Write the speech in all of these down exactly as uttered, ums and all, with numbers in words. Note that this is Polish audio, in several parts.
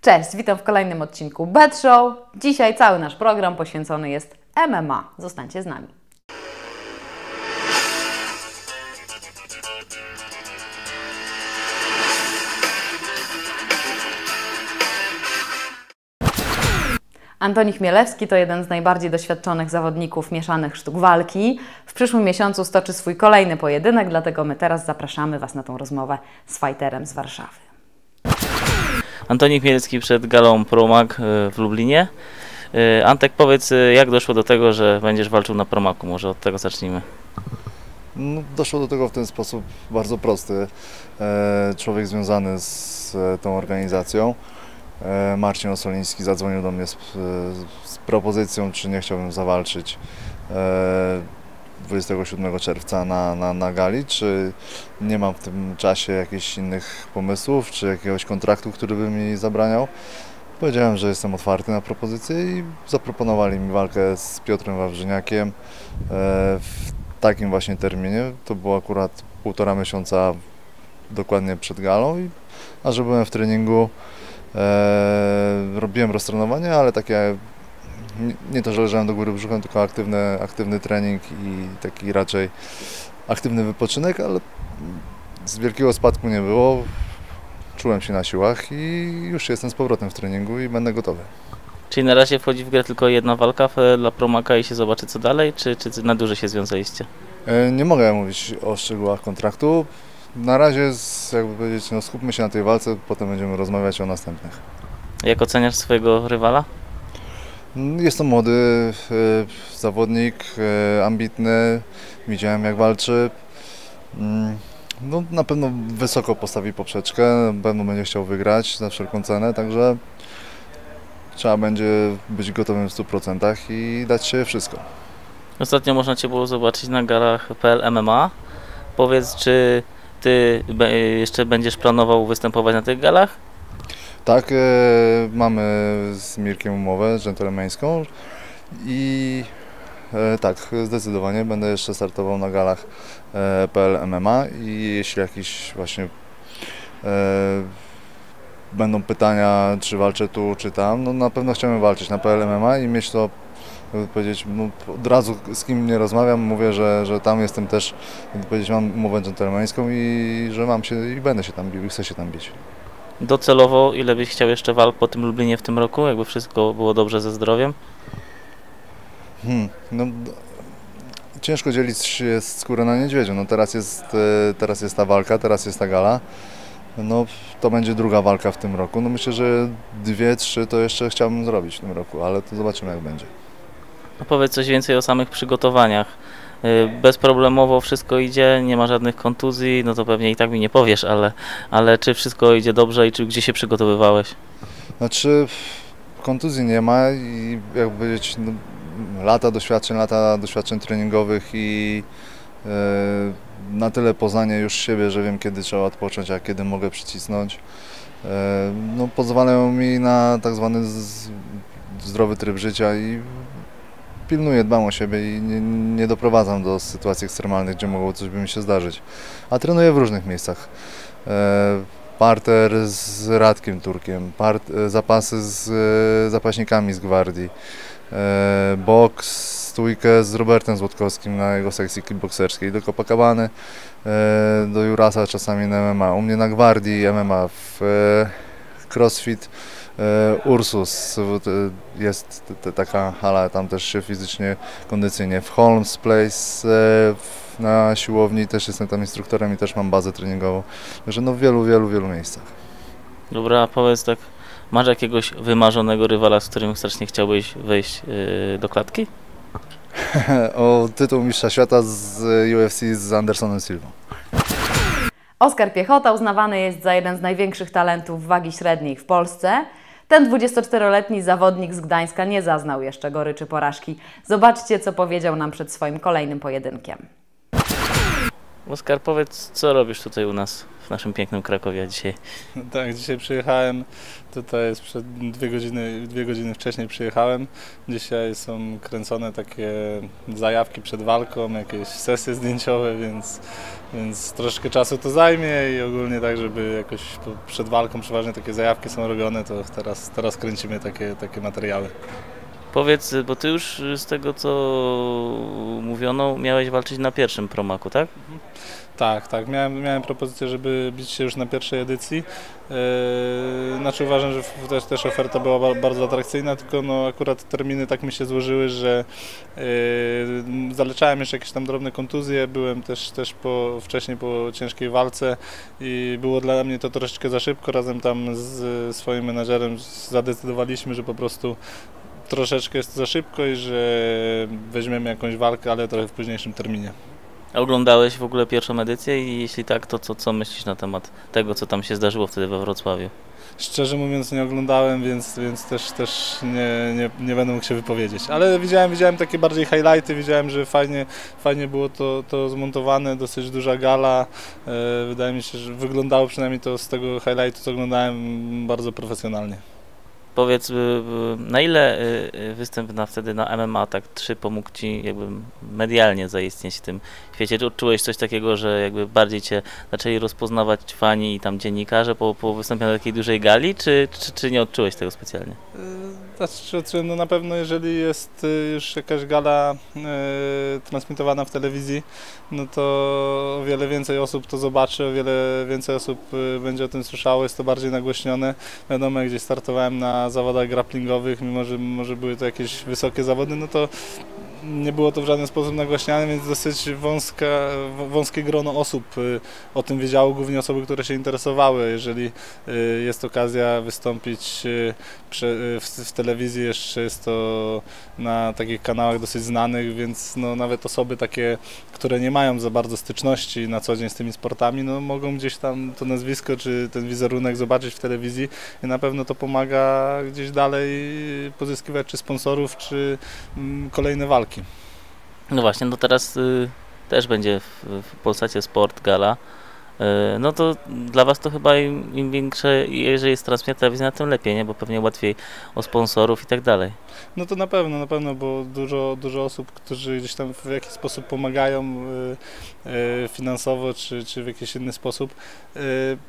Cześć, witam w kolejnym odcinku Bet Show. Dzisiaj cały nasz program poświęcony jest M M A. Zostańcie z nami. Antoni Chmielewski to jeden z najbardziej doświadczonych zawodników mieszanych sztuk walki. W przyszłym miesiącu stoczy swój kolejny pojedynek, dlatego my teraz zapraszamy Was na tą rozmowę z fighterem z Warszawy. Antoni Chmielewski przed galą Promag w Lublinie. Antek, powiedz, jak doszło do tego, że będziesz walczył na Promagu? Może od tego zacznijmy. No, doszło do tego w ten sposób bardzo prosty. Człowiek związany z tą organizacją, Marcin Osoliński, zadzwonił do mnie z, z propozycją, czy nie chciałbym zawalczyć dwudziestego siódmego czerwca na, na, na gali, czy nie mam w tym czasie jakichś innych pomysłów, czy jakiegoś kontraktu, który by mi zabraniał. Powiedziałem, że jestem otwarty na propozycję i zaproponowali mi walkę z Piotrem Wawrzyniakiem w takim właśnie terminie. To było akurat półtora miesiąca dokładnie przed galą, i, a że byłem w treningu, e, robiłem roztrenowanie, ale takie nie, nie to, że leżałem do góry brzuchem, tylko aktywny, aktywny trening i taki raczej aktywny wypoczynek, ale z wielkiego spadku nie było. Czułem się na siłach i już jestem z powrotem w treningu i będę gotowy. Czyli na razie wchodzi w grę tylko jedna walka dla Promaga i się zobaczy co dalej, czy, czy na dłużej się związaliście? Nie mogę mówić o szczegółach kontraktu. Na razie, jakby powiedzieć, no skupmy się na tej walce, potem będziemy rozmawiać o następnych. Jak oceniasz swojego rywala? Jest to młody e, zawodnik, e, ambitny, widziałem jak walczy. Mm, no, na pewno wysoko postawi poprzeczkę, na pewno będzie chciał wygrać za wszelką cenę, także trzeba będzie być gotowym w stu procentach i dać się wszystko. Ostatnio można Cię było zobaczyć na galach P L M M A. Powiedz, czy Ty jeszcze będziesz planował występować na tych galach? Tak, e, mamy z Mirkiem umowę dżentelmeńską i e, tak, zdecydowanie będę jeszcze startował na galach e, P L M M A i jeśli jakieś właśnie e, będą pytania, czy walczę tu, czy tam, no na pewno chciałem walczyć na P L M M A i mieć to, jakby powiedzieć, no, od razu z kim nie rozmawiam, mówię, że, że tam jestem też, jakby powiedzieć, mam umowę dżentelmeńską i że mam się i będę się tam bił i chcę się tam bić. Docelowo ile byś chciał jeszcze walk po tym Lublinie w tym roku, jakby wszystko było dobrze ze zdrowiem? Hmm, no, ciężko dzielić skórę na niedźwiedziu. No teraz jest, teraz jest ta walka, teraz jest ta gala. No to będzie druga walka w tym roku. No myślę, że dwie, trzy to jeszcze chciałbym zrobić w tym roku, ale to zobaczymy jak będzie. No powiedz coś więcej o samych przygotowaniach. Bezproblemowo wszystko idzie, nie ma żadnych kontuzji, no to pewnie i tak mi nie powiesz, ale, ale czy wszystko idzie dobrze i czy gdzie się przygotowywałeś? Znaczy kontuzji nie ma i jakby powiedzieć, no, lata doświadczeń, lata doświadczeń treningowych i yy, na tyle poznanie już siebie, że wiem kiedy trzeba odpocząć, a kiedy mogę przycisnąć. Yy, no, pozwalają mi na tak zwany z, zdrowy tryb życia i pilnuję, dbam o siebie i nie, nie doprowadzam do sytuacji ekstremalnych, gdzie mogło coś by mi się zdarzyć. A trenuję w różnych miejscach. E, parter z Radkiem Turkiem, part, zapasy z e, zapaśnikami z Gwardii, e, boks, stójkę z Robertem Złotkowskim na jego sekcji kickbokserskiej, do Copacabany, e, do Jurasa czasami na M M A. U mnie na Gwardii M M A, w e, CrossFit Ursus, jest taka hala, tam też się fizycznie, kondycyjnie. W Holmes Place na siłowni też jestem tam instruktorem i też mam bazę treningową. Także no w wielu, wielu, wielu miejscach. Dobra, a powiedz tak, masz jakiegoś wymarzonego rywala, z którym strasznie chciałbyś wejść yy, do klatki? O tytuł mistrza świata z U F C z Andersonem Silvą. Oskar Piechota uznawany jest za jeden z największych talentów wagi średniej w Polsce. Ten dwudziestoczteroletni zawodnik z Gdańska nie zaznał jeszcze goryczy porażki. Zobaczcie, co powiedział nam przed swoim kolejnym pojedynkiem. Oskar, powiedz, co robisz tutaj u nas w naszym pięknym Krakowie dzisiaj? Tak, dzisiaj przyjechałem, tutaj jest przed dwie godziny, dwie godziny wcześniej przyjechałem. Dzisiaj są kręcone takie zajawki przed walką, jakieś sesje zdjęciowe, więc, więc troszkę czasu to zajmie i ogólnie tak, żeby jakoś przed walką przeważnie takie zajawki są robione, to teraz, teraz kręcimy takie, takie materiały. Powiedz, bo ty już z tego co mówiono, miałeś walczyć na pierwszym promaku, tak? Tak, tak. Miałem, miałem propozycję, żeby bić się już na pierwszej edycji. Yy, znaczy uważam, że też, też oferta była bardzo atrakcyjna, tylko no akurat terminy tak mi się złożyły, że yy, zaleczałem jeszcze jakieś tam drobne kontuzje, byłem też, też po, wcześniej po ciężkiej walce i było dla mnie to troszeczkę za szybko. Razem tam z swoim menadżerem zadecydowaliśmy, że po prostu troszeczkę jest to za szybko i że weźmiemy jakąś walkę, ale trochę w późniejszym terminie. A oglądałeś w ogóle pierwszą edycję i jeśli tak, to co, co myślisz na temat tego, co tam się zdarzyło wtedy we Wrocławiu? Szczerze mówiąc nie oglądałem, więc, więc też, też nie, nie, nie będę mógł się wypowiedzieć. Ale widziałem, widziałem takie bardziej highlighty, widziałem, że fajnie, fajnie było to, to zmontowane, dosyć duża gala. Wydaje mi się, że wyglądało przynajmniej to z tego highlightu, co oglądałem, bardzo profesjonalnie. Powiedz, na ile występ na, wtedy na M M A tak trzy pomógł Ci jakby medialnie zaistnieć w tym świecie? Czy odczułeś coś takiego, że jakby bardziej Cię zaczęli rozpoznawać fani i tam dziennikarze po, po występie na takiej dużej gali, czy, czy, czy nie odczułeś tego specjalnie? Znaczy, no na pewno jeżeli jest już jakaś gala e, transmitowana w telewizji, no to o wiele więcej osób to zobaczy, o wiele więcej osób będzie o tym słyszało, jest to bardziej nagłośnione. Wiadomo, jak gdzieś startowałem na zawodach grapplingowych, mimo że może były to jakieś wysokie zawody, no to nie było to w żaden sposób nagłaśniane, więc dosyć wąska, wąskie grono osób o tym wiedziało, głównie osoby, które się interesowały. Jeżeli jest okazja wystąpić w telewizji, jeszcze jest to na takich kanałach dosyć znanych, więc no nawet osoby takie, które nie mają za bardzo styczności na co dzień z tymi sportami, no mogą gdzieś tam to nazwisko czy ten wizerunek zobaczyć w telewizji i na pewno to pomaga gdzieś dalej pozyskiwać czy sponsorów, czy kolejne walki. No właśnie, no teraz y, też będzie w, w Polsacie Sport Gala. Y, no to dla Was to chyba im, im większe, jeżeli jest transmisja telewizyjna, tym lepiej, nie? Bo pewnie łatwiej o sponsorów i tak dalej. No to na pewno, na pewno, bo dużo, dużo osób, którzy gdzieś tam w jakiś sposób pomagają y, y, finansowo, czy, czy w jakiś inny sposób, y,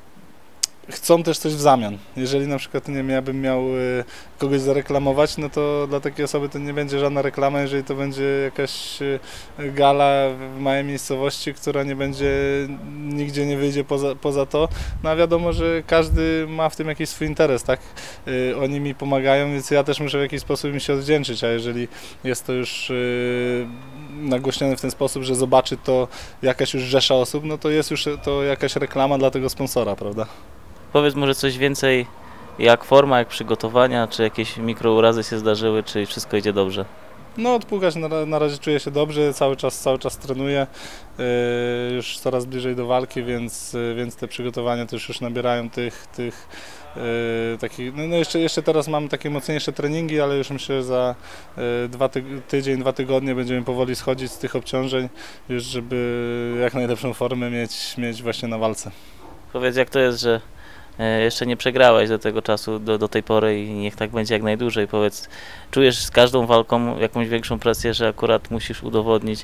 chcą też coś w zamian. Jeżeli na przykład nie wiem, ja bym miał y, kogoś zareklamować, no to dla takiej osoby to nie będzie żadna reklama, jeżeli to będzie jakaś y, gala w małej miejscowości, która nie będzie, nigdzie nie wyjdzie poza, poza to. No a wiadomo, że każdy ma w tym jakiś swój interes, tak? Y, oni mi pomagają, więc ja też muszę w jakiś sposób im się odwdzięczyć, a jeżeli jest to już y, nagłośnione w ten sposób, że zobaczy to jakaś już rzesza osób, no to jest już to jakaś reklama dla tego sponsora, prawda? Powiedz może coś więcej, jak forma, jak przygotowania, czy jakieś mikrourazy się zdarzyły, czy wszystko idzie dobrze? No odpukać na, na razie czuję się dobrze, cały czas, cały czas trenuję, yy, już coraz bliżej do walki, więc, yy, więc te przygotowania też już nabierają tych, tych yy, takich, no, no jeszcze, jeszcze teraz mam takie mocniejsze treningi, ale już myślę, że za yy, dwa ty tydzień, dwa tygodnie będziemy powoli schodzić z tych obciążeń, już żeby jak najlepszą formę mieć, mieć właśnie na walce. Powiedz, jak to jest, że jeszcze nie przegrałeś do tego czasu, do, do tej pory i niech tak będzie jak najdłużej. Powiedz, czujesz z każdą walką jakąś większą presję, że akurat musisz udowodnić,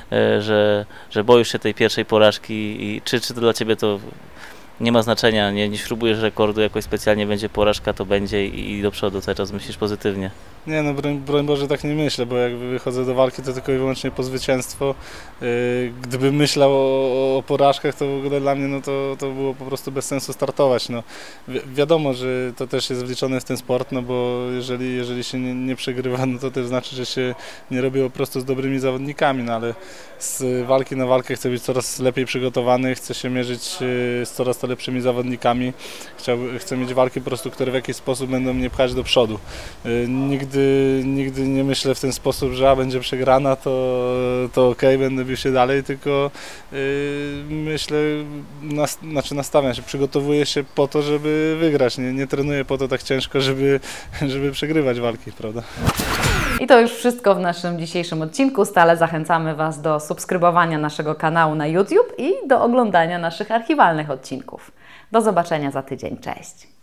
że, że boisz się tej pierwszej porażki i czy, czy to dla Ciebie to nie ma znaczenia, nie, nie śrubujesz rekordu, jakoś specjalnie będzie porażka, to będzie i, i do przodu cały czas myślisz pozytywnie? Nie no, broń, broń Boże, tak nie myślę, bo jak wychodzę do walki, to tylko i wyłącznie po zwycięstwo. Yy, gdybym myślał o, o porażkach, to w ogóle dla mnie no to, to było po prostu bez sensu startować. No. Wi wiadomo, że to też jest wliczone w ten sport, no bo jeżeli, jeżeli się nie, nie przegrywa, no to też znaczy, że się nie robi po prostu z dobrymi zawodnikami, no ale z walki na walkę chcę być coraz lepiej przygotowany, chcę się mierzyć z coraz to lepszymi zawodnikami. Chciałby, chcę mieć walki po prostu, które w jakiś sposób będą mnie pchać do przodu. Yy, nigdy Nigdy nie myślę w ten sposób, że a będzie przegrana, to, to okej, okay, będę bił się dalej, tylko yy, myślę, nas, znaczy nastawiam się, przygotowuję się po to, żeby wygrać, nie, nie trenuję po to tak ciężko, żeby, żeby przegrywać walki, prawda? I I to już wszystko w naszym dzisiejszym odcinku. Stale zachęcamy Was do subskrybowania naszego kanału na YouTube i do oglądania naszych archiwalnych odcinków. Do zobaczenia za tydzień. Cześć!